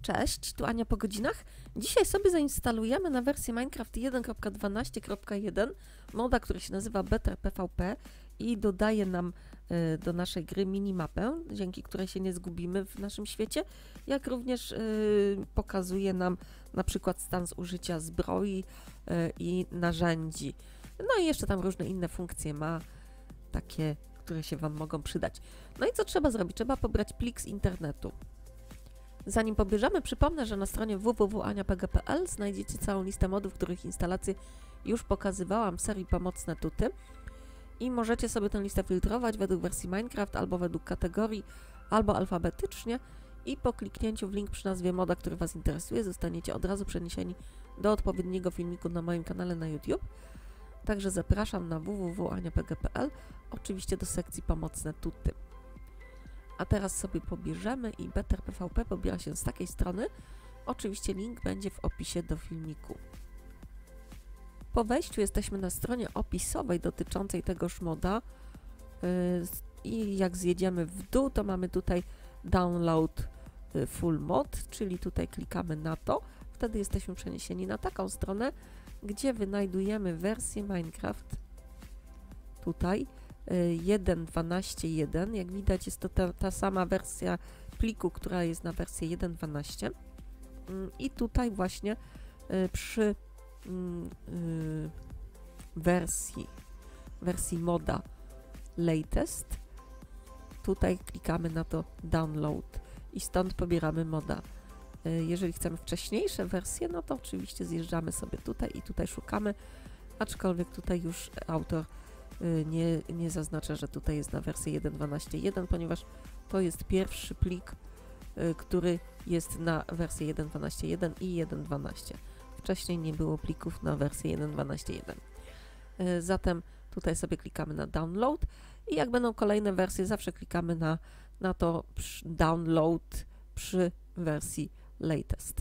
Cześć, tu Ania po godzinach. Dzisiaj sobie zainstalujemy na wersję Minecraft 1.12.1 moda, który się nazywa Better PvP i dodaje nam do naszej gry minimapę, dzięki której się nie zgubimy w naszym świecie, jak również pokazuje nam na przykład stan zużycia zbroi i narzędzi. No i jeszcze tam różne inne funkcje ma, takie, które się Wam mogą przydać. No i co trzeba zrobić? Trzeba pobrać plik z internetu. Zanim pobierzemy, przypomnę, że na stronie www.aniapg.pl znajdziecie całą listę modów, których instalację już pokazywałam w serii Pomocne Tuty i możecie sobie tę listę filtrować według wersji Minecraft albo według kategorii, albo alfabetycznie i po kliknięciu w link przy nazwie moda, który Was interesuje, zostaniecie od razu przeniesieni do odpowiedniego filmiku na moim kanale na YouTube. Także zapraszam na www.aniapg.pl, oczywiście do sekcji Pomocne Tuty. A teraz sobie pobierzemy i Better PvP pobiera się z takiej strony. Oczywiście link będzie w opisie do filmiku. Po wejściu jesteśmy na stronie opisowej dotyczącej tegoż moda i jak zjedziemy w dół, to mamy tutaj download full mod, czyli tutaj klikamy na to. Wtedy jesteśmy przeniesieni na taką stronę, gdzie wynajdujemy wersję Minecraft tutaj 1.12.1. Jak widać, jest to ta sama wersja pliku, która jest na wersję 1.12. I tutaj właśnie przy wersji moda latest, tutaj klikamy na to download i stąd pobieramy moda. Jeżeli chcemy wcześniejsze wersje, no to oczywiście zjeżdżamy sobie tutaj i tutaj szukamy, aczkolwiek tutaj już autor nie zaznacza, że tutaj jest na wersję 1.12.1, ponieważ to jest pierwszy plik, który jest na wersję 1.12.1 i 1.12. Wcześniej nie było plików na wersję 1.12.1. Zatem tutaj sobie klikamy na download i jak będą kolejne wersje, zawsze klikamy na to download przy wersji latest.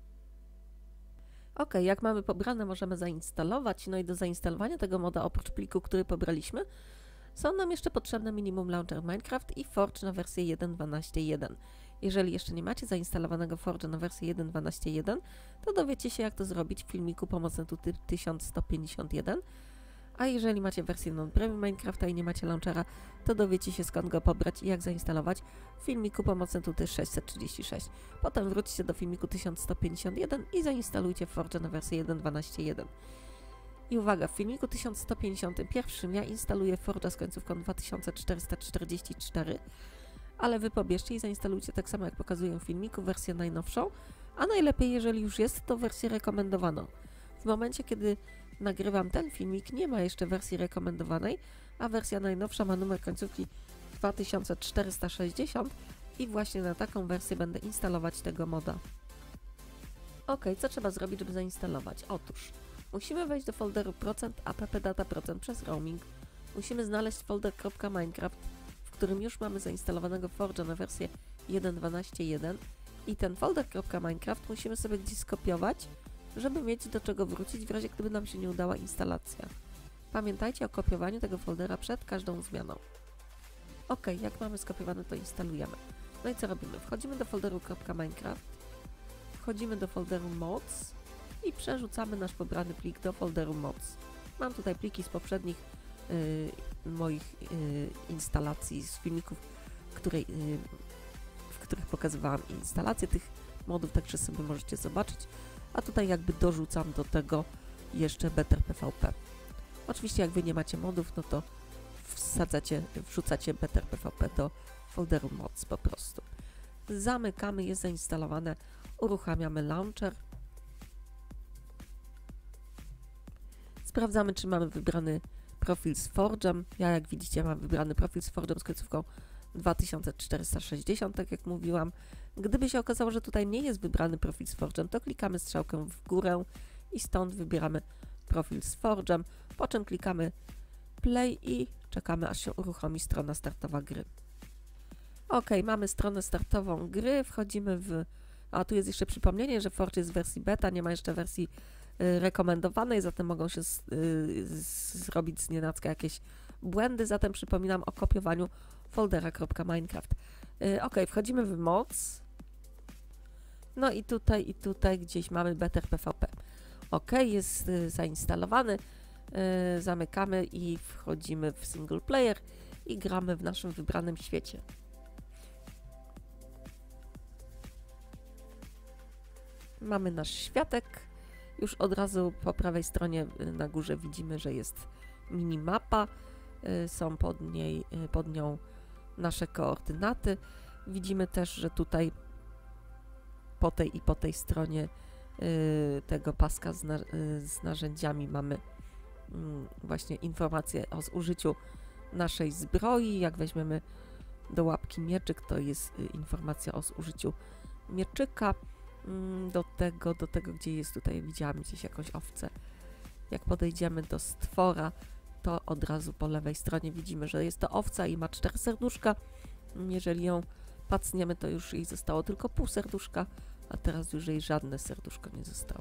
Ok, jak mamy pobrane, możemy zainstalować. No i do zainstalowania tego moda, oprócz pliku, który pobraliśmy, są nam jeszcze potrzebne Minimum Launcher Minecraft i Forge na wersję 1.12.1. Jeżeli jeszcze nie macie zainstalowanego Forge'a na wersję 1.12.1, to dowiecie się, jak to zrobić w filmiku Pomocne Tuty 1151. A jeżeli macie wersję non-premium Minecrafta i nie macie launchera, to dowiecie się, skąd go pobrać i jak zainstalować w filmiku Pomocne Tuty 636. Potem wróćcie do filmiku 1151 i zainstalujcie Forge'a na wersję 1.12.1. I uwaga, w filmiku 1151 ja instaluję Forge'a z końcówką 2444, ale Wy pobierzcie i zainstalujcie tak samo, jak pokazuję w filmiku, wersję najnowszą, a najlepiej, jeżeli już jest, to wersję rekomendowaną. W momencie, kiedy nagrywam ten filmik, nie ma jeszcze wersji rekomendowanej, a wersja najnowsza ma numer końcówki 2460 i właśnie na taką wersję będę instalować tego moda. Ok, co trzeba zrobić, żeby zainstalować? Otóż musimy wejść do folderu %appdata przez roaming, musimy znaleźć folder .minecraft, w którym już mamy zainstalowanego Forge'a na wersję 1.12.1 i ten folder .minecraft musimy sobie gdzieś skopiować, żeby mieć do czego wrócić w razie, gdyby nam się nie udała instalacja. Pamiętajcie o kopiowaniu tego foldera przed każdą zmianą. Ok, jak mamy skopiowane, to instalujemy. No i co robimy? Wchodzimy do folderu .minecraft, wchodzimy do folderu mods i przerzucamy nasz pobrany plik do folderu mods. Mam tutaj pliki z poprzednich moich instalacji, z filmików, w których pokazywałam instalację tych modów, także sobie możecie zobaczyć. A tutaj jakby dorzucam do tego jeszcze Better PvP. Oczywiście jak Wy nie macie modów, no to wrzucacie Better PvP do folderu mods po prostu. Zamykamy, jest zainstalowane, uruchamiamy launcher. Sprawdzamy, czy mamy wybrany profil z Forge'em. Ja, jak widzicie, mam wybrany profil z Forge'em z końcówką 2460, tak jak mówiłam. Gdyby się okazało, że tutaj nie jest wybrany profil z Forge'em, to klikamy strzałkę w górę i stąd wybieramy profil z Forge'em, po czym klikamy play i czekamy, aż się uruchomi strona startowa gry. Ok, mamy stronę startową gry, wchodzimy a tu jest jeszcze przypomnienie, że Forge jest w wersji beta, nie ma jeszcze wersji rekomendowanej, zatem mogą się zrobić znienacka jakieś błędy, zatem przypominam o kopiowaniu foldera .minecraft. Ok, wchodzimy w mods. No i tutaj gdzieś mamy Better PvP. OK, jest zainstalowany. Zamykamy i wchodzimy w single player i gramy w naszym wybranym świecie. Mamy nasz światek. Już od razu po prawej stronie na górze widzimy, że jest minimapa. Są pod nią nasze koordynaty. Widzimy też, że tutaj po tej stronie tego paska z narzędziami mamy właśnie informacje o zużyciu naszej zbroi. Jak weźmiemy do łapki mieczyk, to jest informacja o zużyciu mieczyka. Do tego, gdzie jest tutaj, widziałam gdzieś jakąś owcę. Jak podejdziemy do stwora, to od razu po lewej stronie widzimy, że jest to owca i ma 4 serduszka. Jeżeli ją pacniemy, to już jej zostało tylko pół serduszka, a teraz już jej żadne serduszko nie zostało.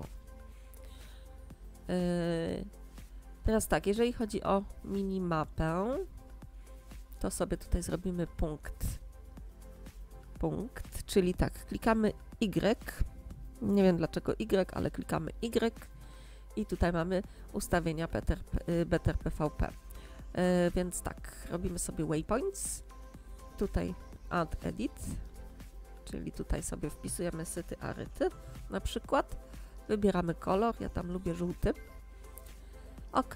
Teraz tak, jeżeli chodzi o minimapę, to sobie tutaj zrobimy punkt, czyli tak, klikamy Y, nie wiem dlaczego Y, ale klikamy Y i tutaj mamy ustawienia Better PvP. Więc tak, robimy sobie waypoints, tutaj add edit, czyli tutaj sobie wpisujemy syty aryty na przykład, wybieramy kolor, ja tam lubię żółty, OK.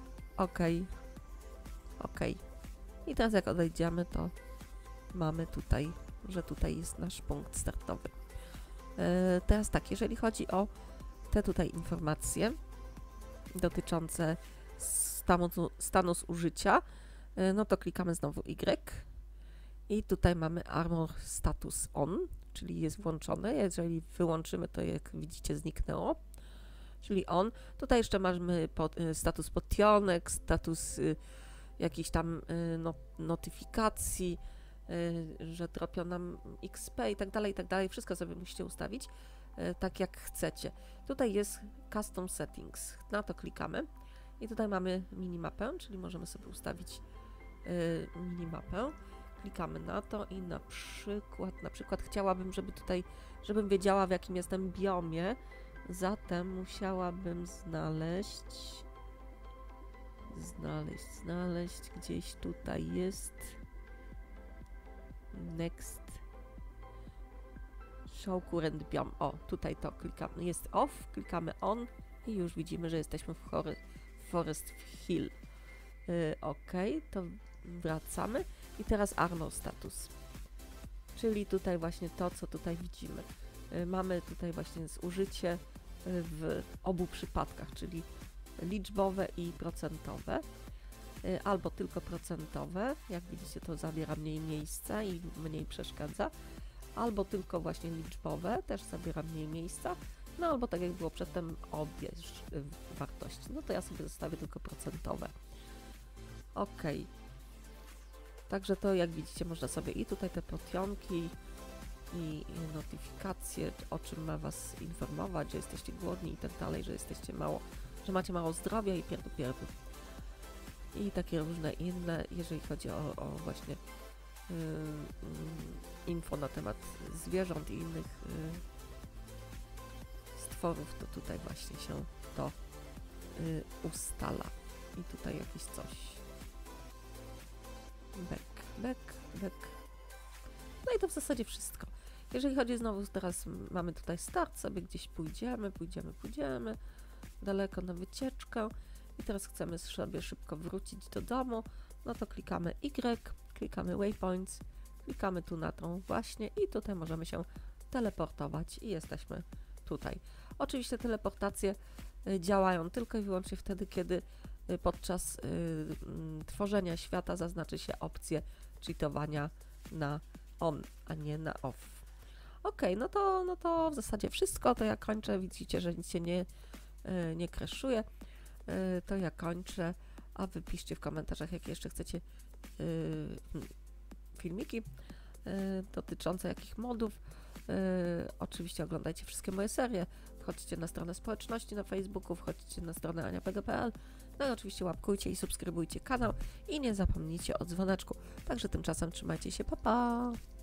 I teraz jak odejdziemy, to mamy tutaj, że tutaj jest nasz punkt startowy. Teraz tak, jeżeli chodzi o te tutaj informacje dotyczące stanu zużycia, no to klikamy znowu Y i tutaj mamy Armor Status On, czyli jest włączone. Jeżeli wyłączymy, to jak widzicie zniknęło, czyli on. Tutaj jeszcze mamy status potionek, status jakichś tam notyfikacji, że dropio nam XP i tak dalej, wszystko sobie musicie ustawić tak jak chcecie. Tutaj jest Custom Settings, na to klikamy i tutaj mamy minimapę, czyli możemy sobie ustawić minimapę. Klikamy na to i na przykład chciałabym, żebym wiedziała, w jakim jestem biomie, zatem musiałabym znaleźć, gdzieś tutaj jest Next Show Current Biome. O, tutaj to klikamy, jest off, klikamy on i już widzimy, że jesteśmy w Forest Hill. OK, to wracamy i teraz Armor Status, czyli tutaj właśnie to, co tutaj widzimy. Mamy tutaj właśnie zużycie w obu przypadkach, czyli liczbowe i procentowe, albo tylko procentowe, jak widzicie to zabiera mniej miejsca i mniej przeszkadza, albo tylko właśnie liczbowe, też zabiera mniej miejsca, no albo tak jak było przedtem, obie wartości. No to ja sobie zostawię tylko procentowe. OK. Także to jak widzicie można sobie i tutaj te potionki i notyfikacje, o czym ma Was informować, że jesteście głodni i tak dalej, że macie mało zdrowia i pierdu. I takie różne inne, jeżeli chodzi o właśnie info na temat zwierząt i innych stworów, to tutaj właśnie się to ustala. I tutaj jakieś coś. Back. No i to w zasadzie wszystko. Jeżeli chodzi znowu, teraz mamy tutaj start, sobie gdzieś pójdziemy daleko na wycieczkę i teraz chcemy sobie szybko wrócić do domu, no to klikamy Y, klikamy waypoints, klikamy tu na tą właśnie i tutaj możemy się teleportować i jesteśmy tutaj. Oczywiście teleportacje działają tylko i wyłącznie wtedy, kiedy podczas tworzenia świata zaznaczy się opcję cheatowania na on, a nie na off. OK, no to w zasadzie wszystko, to ja kończę, widzicie, że nic się nie crashuje, to ja kończę, a wy piszcie w komentarzach, jakie jeszcze chcecie filmiki dotyczące jakich modów. Oczywiście oglądajcie wszystkie moje serie, wchodźcie na stronę społeczności na Facebooku, wchodźcie na stronę aniapg.pl, no i oczywiście łapkujcie i subskrybujcie kanał i nie zapomnijcie o dzwoneczku. Także tymczasem trzymajcie się, pa pa!